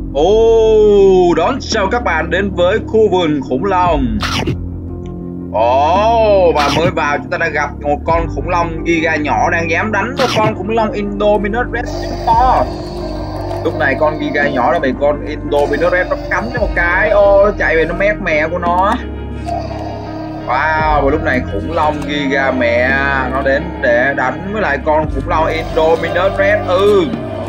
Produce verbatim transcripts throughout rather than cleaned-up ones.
Ồ, đón chào các bạn đến với khu vườn khủng long. Ồ, và mới vào chúng ta đã gặp một con khủng long Giga nhỏ đang dám đánh một con khủng long Indominus Rex to. Lúc này con Giga nhỏ đã bị con Indominus Rex nó cắn cho một cái. Ô, nó chạy về nó mét mẹ của nó. Wow, và lúc này khủng long Giga mẹ nó đến để đánh với lại con khủng long Indominus Rex. Ừ.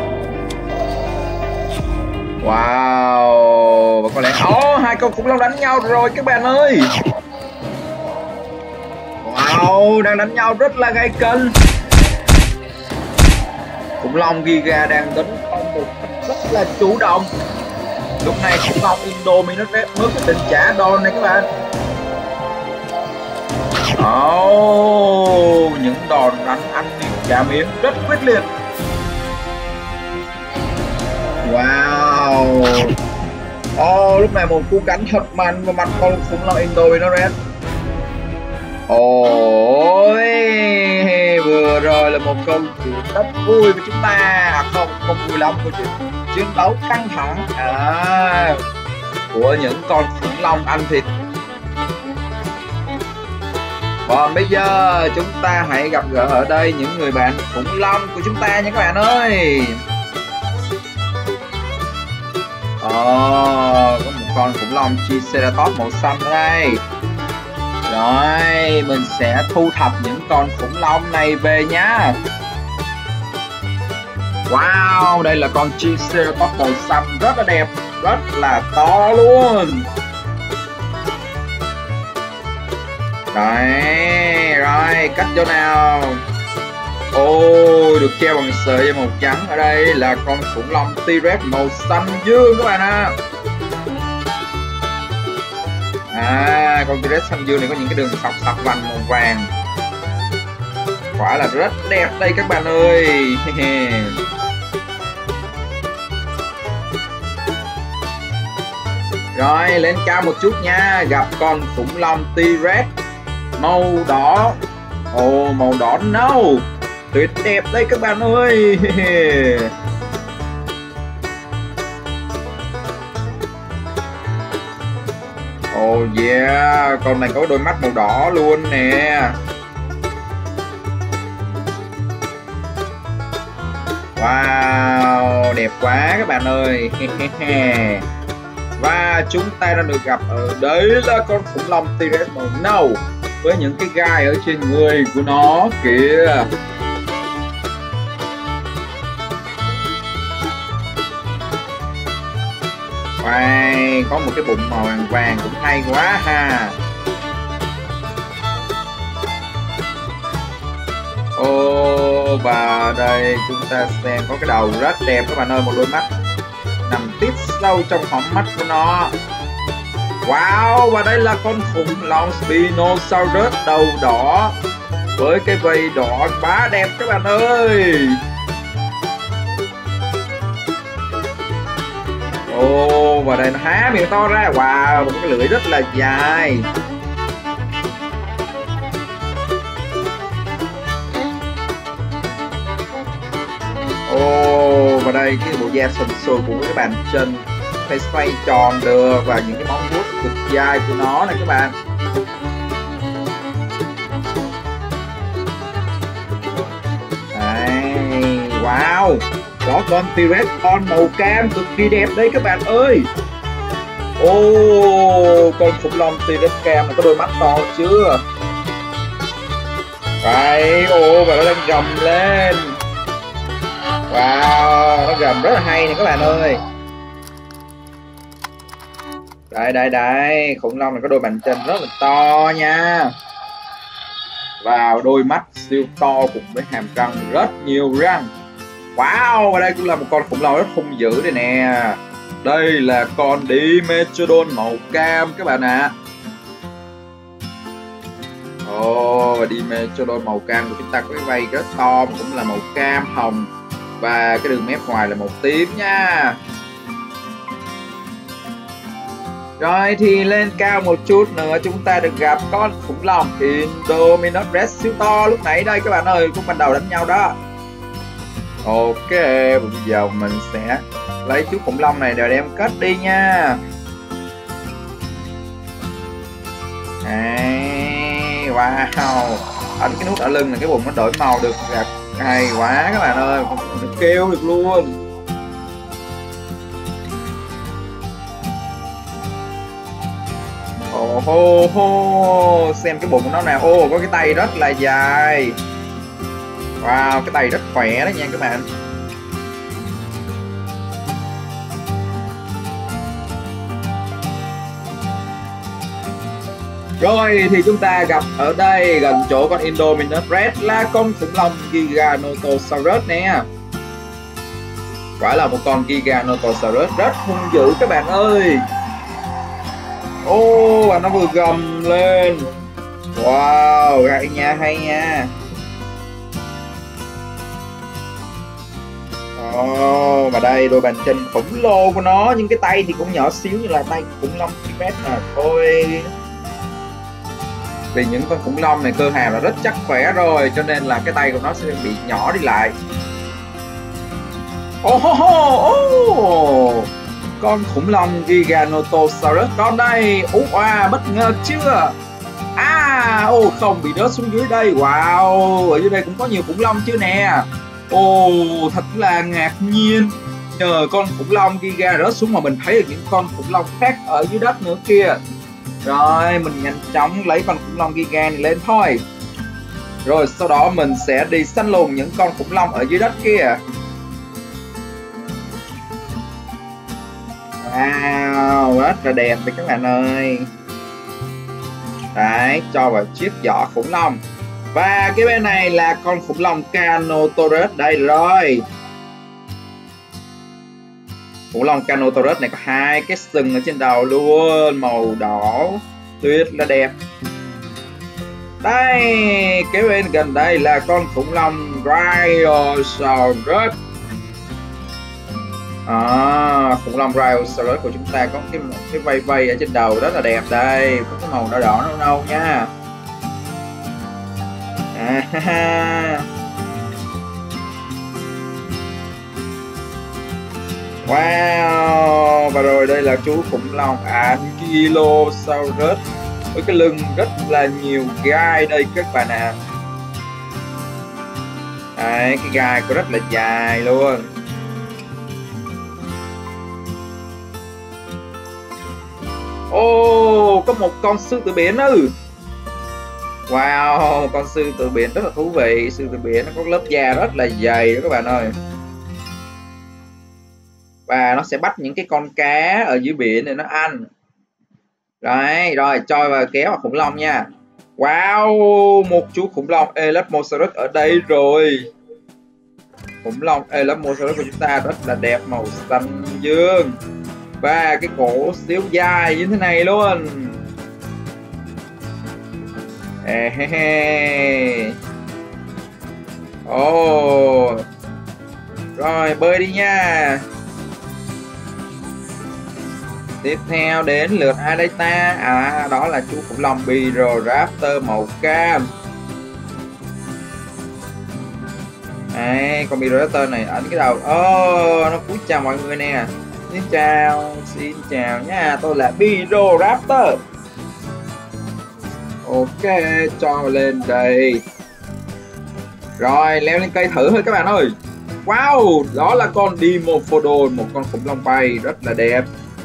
Wow, và có lẽ oh, hai con khủng long đánh nhau rồi các bạn ơi. Wow, đang đánh nhau rất là gay cấn. Khủng long Giga đang tấn công một cách rất là chủ động. Lúc này khủng long Indominus Rex mới quyết định trả đòn này các bạn. Oh, những đòn đánh ăn miếng trả miếng rất quyết liệt. Wow. Oh, lúc này một cú cắn thật mạnh vào mặt con khủng long Indominus Rex. Ôi, vừa rồi là một câu chuyện rất vui với chúng ta. À, không, không vui lắm, câu chuyện chiến đấu căng thẳng à, của những con khủng long ăn thịt. Còn bây giờ chúng ta hãy gặp gỡ ở đây những người bạn khủng long của chúng ta nha các bạn ơi. Ồ, có một con khủng long Triceratops màu xanh ở đây. Rồi, mình sẽ thu thập những con khủng long này về nhá. Wow, đây là con Triceratops màu xanh rất là đẹp, rất là to luôn. Đấy, rồi, cắt chỗ nào. Ôi, được treo bằng sợi dây màu trắng. Ở đây là con khủng long T-Rex màu xanh dương các bạn ạ. À, con T-Rex xanh dương này có những cái đường sọc sọc vành màu vàng. Quả là rất đẹp đây các bạn ơi. Rồi, lên cao một chút nha. Gặp con khủng long T-Rex màu đỏ. Ồ, màu đỏ nâu. Tuyệt đẹp đây các bạn ơi. Oh yeah, con này có đôi mắt màu đỏ luôn nè. Wow, đẹp quá các bạn ơi. Và chúng ta đã được gặp ở đấy là con khủng long T-Rex màu nâu với những cái gai ở trên người của nó kìa. Wow, có một cái bụng màu vàng vàng cũng hay quá ha. Ô, và đây chúng ta xem có cái đầu rất đẹp các bạn ơi, một đôi mắt nằm tít sâu trong hõm mắt của nó. Wow, và đây là con khủng long Spinosaurus đầu đỏ với cái vây đỏ bá đẹp các bạn ơi. Ồ, và đây nó há miệng to ra. Wow, một cái lưỡi rất là dài. Ồ, và đây cái bộ da sần sùi của cái bàn chân phải xoay tròn được, và những cái móng vuốt cực dài của nó này các bạn. Đấy, wow, có con T-Rex con màu cam cực kỳ đẹp đây các bạn ơi. Ô, con khủng long T-Rex cam này có đôi mắt to chưa? Đấy, ô, và nó đang gầm lên. Wow, nó gầm rất là hay nè các bạn ơi. Đây, đây, đây, khủng long này có đôi bàn chân rất là to nha. Và đôi mắt siêu to cùng với hàm răng rất nhiều răng. Wow, và đây cũng là một con khủng long rất hung dữ đây nè. Đây là con Dimetrodon màu cam các bạn ạ. Ồ, và Dimetrodon màu cam của chúng ta có cái vây rất to mà cũng là màu cam hồng, và cái đường mép ngoài là màu tím nha. Rồi thì lên cao một chút nữa chúng ta được gặp con khủng long Indominus Rex siêu to lúc nãy đây các bạn ơi, cũng ban đầu đánh nhau đó. Ok, bây giờ mình sẽ lấy chú khủng long này rồi đem cất đi nha. Đấy, wow, ấn cái nút ở lưng này cái bụng nó đổi màu được, hay quá các bạn ơi, nó kêu được luôn. Ồ hô hô, xem cái bụng của nó nào. Ô, có cái tay rất là dài. Wow, cái tay rất khỏe đó nha các bạn. Rồi thì chúng ta gặp ở đây gần chỗ con Indominus Rex là con khủng long Giganotosaurus nè. Quả là một con Giganotosaurus rất hung dữ các bạn ơi. Ô, và nó vừa gầm lên. Wow, hay nha, hay nha. Ồ, và đây đôi bàn chân khổng lồ của nó, nhưng cái tay thì cũng nhỏ xíu như là tay khủng long T-Rex mà thôi. Vì những con khủng long này cơ hàm là rất chắc khỏe rồi, cho nên là cái tay của nó sẽ bị nhỏ đi lại. Oh, oh, oh, oh. Con khủng long Giganotosaurus con đây. Ủa, wow, bất ngờ chưa? À, ô oh, không bị rớt xuống dưới đây. Wow, ở dưới đây cũng có nhiều khủng long chứ nè. Ồ, oh, thật là ngạc nhiên. Nhờ con khủng long Giga rớt xuống mà mình thấy được những con khủng long khác ở dưới đất nữa kia. Rồi, mình nhanh chóng lấy con khủng long Giga này lên thôi. Rồi sau đó mình sẽ đi săn lùng những con khủng long ở dưới đất kia. Wow, rất là đẹp đấy các bạn ơi. Đấy, cho vào chiếc giỏ khủng long. Và cái bên này là con khủng long Carnotaurus đây rồi. Khủng long Carnotaurus này có hai cái sừng ở trên đầu luôn, màu đỏ tuyệt là đẹp. Đây, cái bên gần đây là con khủng long Brachiosaurus. À, khủng long Brachiosaurus của chúng ta có cái cái vây vây ở trên đầu rất là đẹp đây, có cái màu đỏ đỏ nâu nâu nha. À, ha, ha. Wow, và rồi đây là chú khủng long Ankylosaurus với cái lưng rất là nhiều gai đây các bạn ạ. À. Đấy, cái gai của rất là dài luôn. Ô, oh, có một con sư tử biển ư. Wow, con sư tử biển rất là thú vị. Sư tử biển nó có lớp da rất là dày đó các bạn ơi. Và nó sẽ bắt những cái con cá ở dưới biển để nó ăn. Đấy, rồi cho vào kéo vào khủng long nha. Wow, một chú khủng long Elasmosaurus ở đây rồi. Khủng long Elasmosaurus của chúng ta rất là đẹp, màu xanh dương. Và cái cổ xíu dài như thế này luôn. Ồ, oh. Rồi bơi đi nha. Tiếp theo đến lượt ai đây ta? À, đó là chú khủng long Biroraptor màu cam. Đấy, con Biroraptor này ấn cái đầu. Ồ, oh, nó cúi chào mọi người nè. Xin chào, xin chào nha, tôi là Biroraptor. Ok, cho lên đây. Rồi, leo lên cây thử thôi các bạn ơi. Wow, đó là con Dimorphodon, một con khủng long bay rất là đẹp.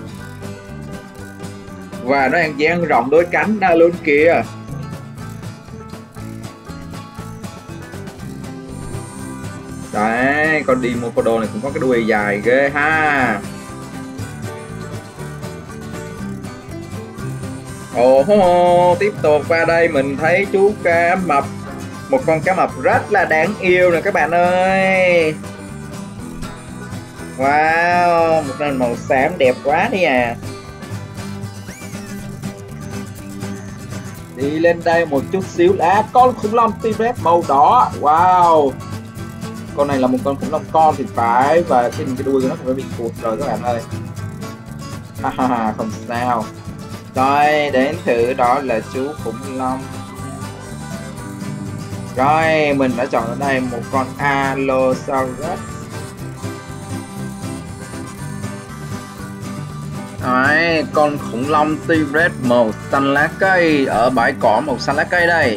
Và nó đang dang rộng đôi cánh ra luôn kìa. Đấy, con Dimorphodon này cũng có cái đuôi dài ghê ha. Ồ, oh, tiếp tục qua đây mình thấy chú cá mập. Một con cá mập rất là đáng yêu nè các bạn ơi. Wow, một nền màu xám đẹp quá đi à. Đi lên đây một chút xíu là con khủng long T-Rex màu đỏ. Wow, con này là một con khủng long con thì phải. Và cái, cái đuôi của nó phải bị cụt rồi các bạn ơi. Haha, không sao. Rồi, đến thử đó là chú khủng long. Rồi, mình đã chọn ở đây một con Allosaurus. Đấy, con khủng long T-Rex màu xanh lá cây ở bãi cỏ màu xanh lá cây đây.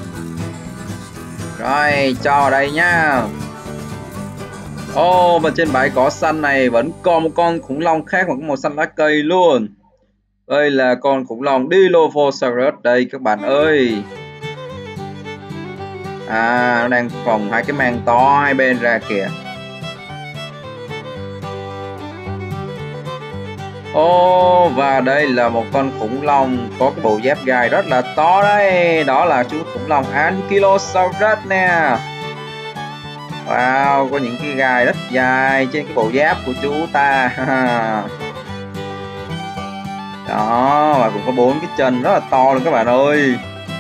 Rồi, cho vào đây nhá. Ô, oh, và trên bãi cỏ xanh này vẫn còn một con khủng long khác mà có màu xanh lá cây luôn. Đây là con khủng long Dilophosaurus đây các bạn ơi. À, nó đang phồng hai cái mang to hai bên ra kìa. Ô, oh, và đây là một con khủng long có cái bộ giáp gai rất là to đấy. Đó là chú khủng long Ankylosaurus nè. Wow, có những cái gai rất dài trên cái bộ giáp của chú ta. Đó, và cũng có bốn cái chân rất là to luôn các bạn ơi.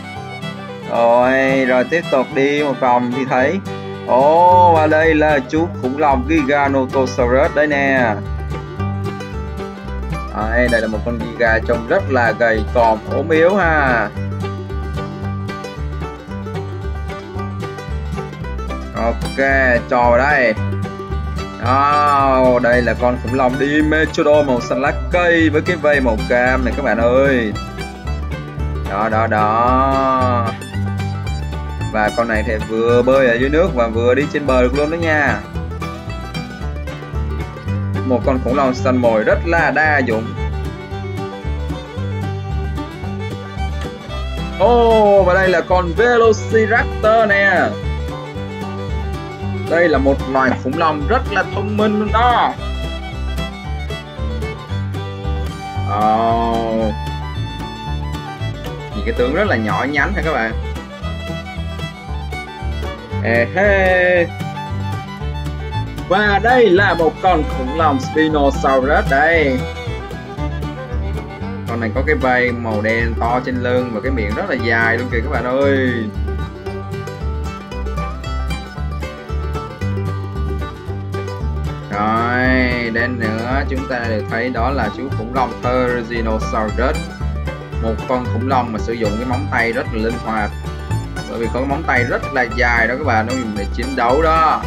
Rồi, rồi tiếp tục đi một vòng thì thấy. Ồ, oh, và đây là chú khủng long Giganotosaurus đấy nè. Đấy, đây là một con giga trông rất là gầy còm ốm yếu ha. Ok, cho vào đây. Đó, đây là con khủng long Dimetrodon màu xanh lá cây với cái vây màu cam này các bạn ơi. Đó, đó, đó. Và con này thì vừa bơi ở dưới nước và vừa đi trên bờ được luôn đó nha. Một con khủng long săn mồi rất là đa dụng. Ô, oh, và đây là con Velociraptor nè. Đây là một loài khủng long rất là thông minh luôn đó. Oh. Nhìn cái tướng rất là nhỏ nhắn ha các bạn. Ê hê. Và đây là một con khủng long Spinosaurus đây. Con này có cái vây màu đen to trên lưng và cái miệng rất là dài luôn kìa các bạn ơi. Rồi, đến nữa chúng ta được thấy đó là chú khủng long Therizinosaurus. Một con khủng long mà sử dụng cái móng tay rất là linh hoạt. Bởi vì có cái móng tay rất là dài đó các bạn, nó dùng để chiến đấu đó.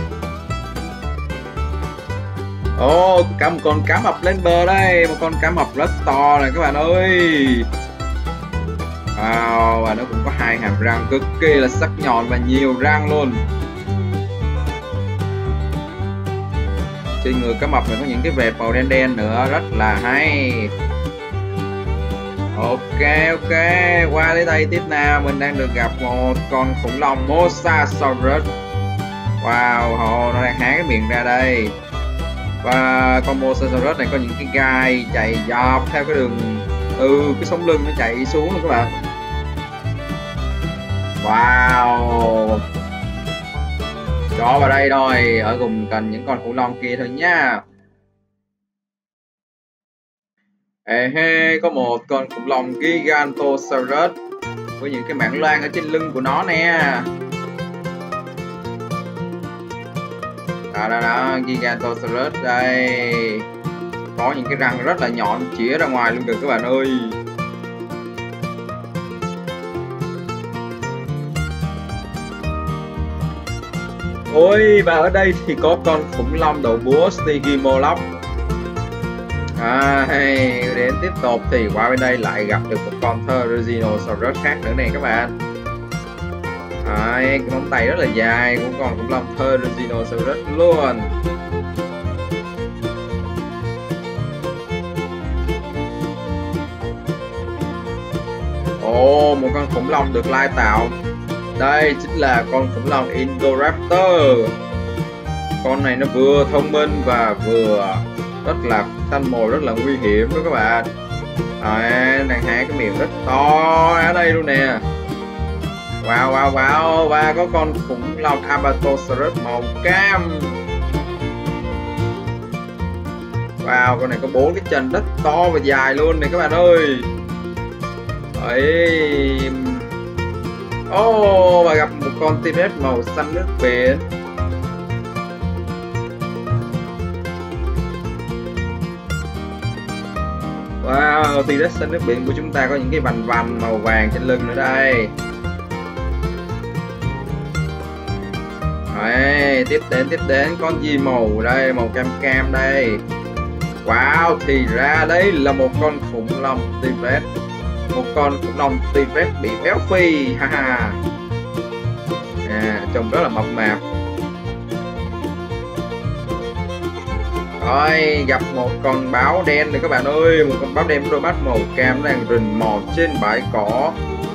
Ồ, oh, cả một con cá mập lên bờ đây. Một con cá mập rất to này các bạn ơi. Wow, và nó cũng có hai hàm răng cực kỳ là sắc nhọn và nhiều răng luôn. Trên người cá mập này có những cái vệt màu đen đen nữa, rất là hay. Ok, ok, qua đến đây tiếp nào. Mình đang được gặp một con khủng long Mosasaurus. Wow, oh, nó đang há cái miệng ra đây. Và con Mosasaurus này có những cái gai chạy dọc theo cái đường từ cái sống lưng nó chạy xuống luôn các bạn. Wow. Cho vào đây thôi, ở cùng cạnh những con khủng long kia thôi nha. Ê hê, có một con khủng long Gigantosaurus với những cái mảng loang ở trên lưng của nó nè. Đó, đó, đó, Gigantosaurus đây. Có những cái răng rất là nhọn chĩa ra ngoài luôn kìa các bạn ơi. Ôi, và ở đây thì có con khủng long đầu búa Stygimoloch. À, hay, đến tiếp tục thì qua bên đây lại gặp được một con Therizinosaurus khác nữa nè các bạn. À, cái móng tay rất là dài của con khủng long Therizinosaurus luôn. Ồ, oh, một con khủng long được lai tạo. Đây chính là con khủng long Indoraptor. Con này nó vừa thông minh và vừa rất là săn mồi, rất là nguy hiểm đó các bạn. À, đang há cái miệng rất to ở đây luôn nè. Wow, wow, wow. Và có con khủng long Apatosaurus màu cam. Wow, con này có bốn cái chân rất to và dài luôn nè các bạn ơi. Đấy. Oh, và gặp một con T-Rex màu xanh nước biển. Wow, T-Rex xanh nước biển của chúng ta có những cái vành vành màu vàng trên lưng nữa đây. Đấy, tiếp đến tiếp đến con gì màu đây, màu cam cam đây. Wow, thì ra đấy là một con khủng long T-Rex. Một con khủng long T-Rex bị béo phì, ha ha. À, trông rất là mập mạp. Rồi, gặp một con báo đen này các bạn ơi. Một con báo đen với đôi mắt màu cam đang rình mò trên bãi cỏ.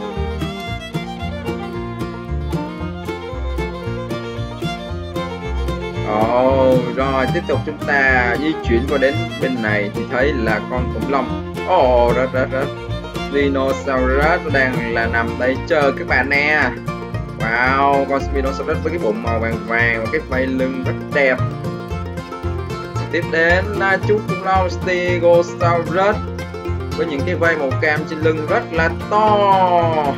Ồ, oh, rồi tiếp tục chúng ta di chuyển qua đến bên này thì thấy là con khủng long. Ồ, oh, rất rất rất Spinosaurus đang là nằm đây chờ các bạn nè. Wow, con Spinosaurus với cái bụng màu vàng vàng và cái vây lưng rất đẹp. Tiếp đến là chú khủng long Stegosaurus với những cái vây màu cam trên lưng rất là to.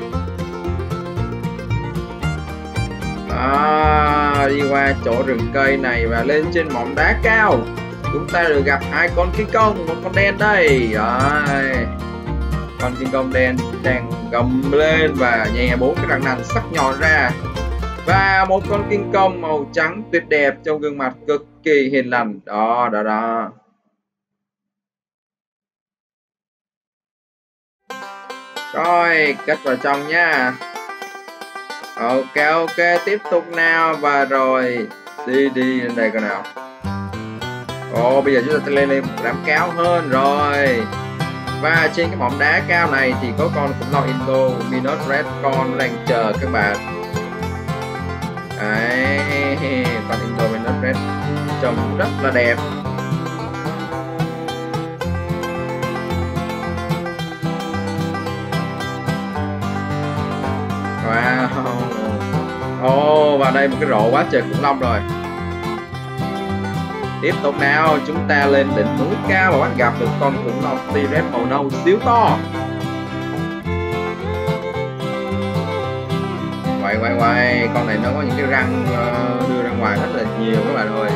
À, đi qua chỗ rừng cây này và lên trên mỏm đá cao, chúng ta được gặp hai con King Kong, một con đen đây. Rồi, con King Kong đen đang gầm lên và nhè bốn cái răng nanh sắc nhọn ra, và một con King Kong màu trắng tuyệt đẹp trong gương mặt cực kỳ hiền lành. Đó đó đó. Rồi, cất vào trong nha. Ok ok, tiếp tục nào. Và rồi đi đi lên đây coi nào. Ồ, bây giờ chúng ta sẽ lên lên một đám cao hơn rồi. Và trên cái mỏm đá cao này thì có con khủng long Indominus Rex con đang chờ các bạn. Đấy, con Indominus Rex trông rất là đẹp. Wow. Ồ, oh, vào đây một cái rổ quá trời khủng long rồi. Tiếp tục nào, chúng ta lên đỉnh núi cao và bắt gặp được con khủng long T-Rex màu nâu siêu to. Quay quay quay, con này nó có những cái răng uh, đưa ra ngoài rất là nhiều các bạn ơi.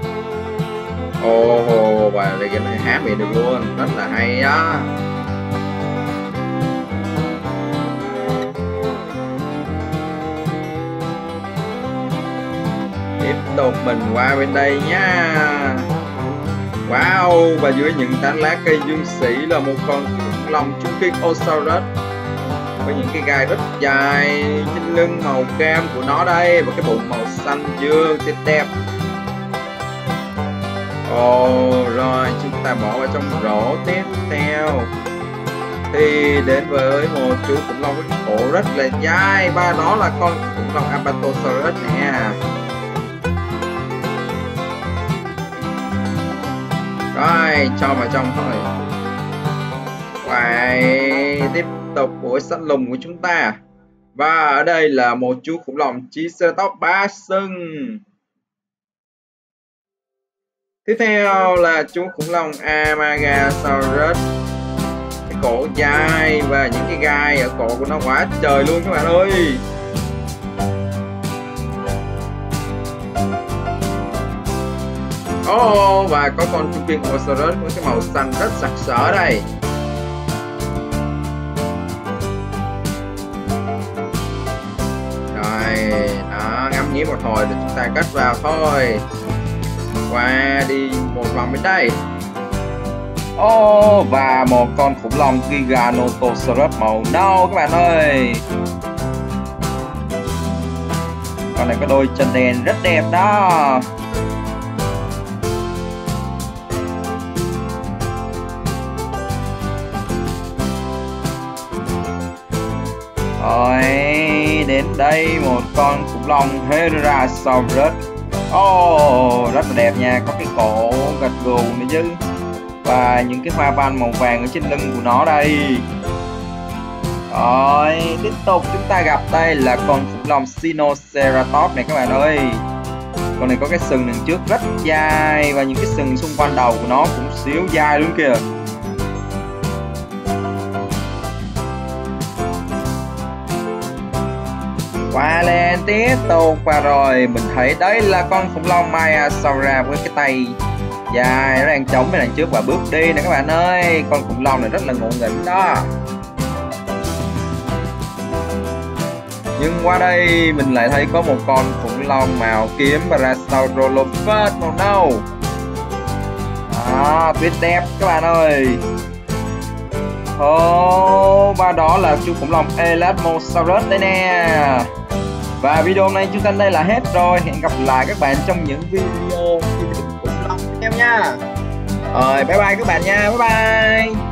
Ồ, oh, và đây cái này há miệng được luôn, rất là hay á. Tiếp tục mình qua bên đây nha. Wow, và dưới những tán lá cây dương sĩ là một con khủng long trung kinh Osaurus với những cái gai rất dài trên lưng màu cam của nó đây, và cái bụng màu xanh dương tuyệt đẹp. Ồ, oh, rồi chúng ta bỏ vào trong rổ tiếp theo thì đến với một chú khủng long với cái cổ rất là dài, và đó là con khủng long Apatosaurus nè. Rồi, cho vào trong thôi. Vậy tiếp tục buổi săn lùng của chúng ta. Và ở đây là một chú khủng long Triceratops ba sừng. Tiếp theo là chú khủng long Amagasaurus. Cái cổ dài và những cái gai ở cổ của nó quá trời luôn các bạn ơi. Oh, và có con Tyrannosaurus với cái màu xanh rất sặc sỡ đây. Rồi, đó, ngắm nghía một hồi để chúng ta cất vào thôi. Qua đi một vòng bên đây. Oh, và một con khủng long Giganotosaurus màu nâu các bạn ơi. Con này có đôi chân đen rất đẹp đó. Rồi, đến đây một con khủng long Herasaurus. Oh, rất là đẹp nha, có cái cổ gật gù nữa chứ. Và những cái hoa văn màu vàng ở trên lưng của nó đây. Rồi, tiếp tục chúng ta gặp đây là con khủng long Sinoceratops này các bạn ơi. Con này có cái sừng đằng trước rất dài, và những cái sừng xung quanh đầu của nó cũng xíu dài luôn kìa. Qua lên tiếp tục, và rồi mình thấy đấy là con khủng long Maiasaura với cái tay dài nó đang chống bên đằng trước và bước đi nè các bạn ơi. Con khủng long này rất là ngộ nghĩnh đó. Nhưng qua đây mình lại thấy có một con khủng long màu kiếm Parasaurolophus màu nâu. À, tuyệt đẹp các bạn ơi. Ồ, và đó là chú khủng long Elasmosaurus đây nè. Và video hôm nay chú Tân đây là hết rồi. Hẹn gặp lại các bạn trong những video khủng long tiếp theo nha. Rồi, bye bye các bạn nha. Bye bye.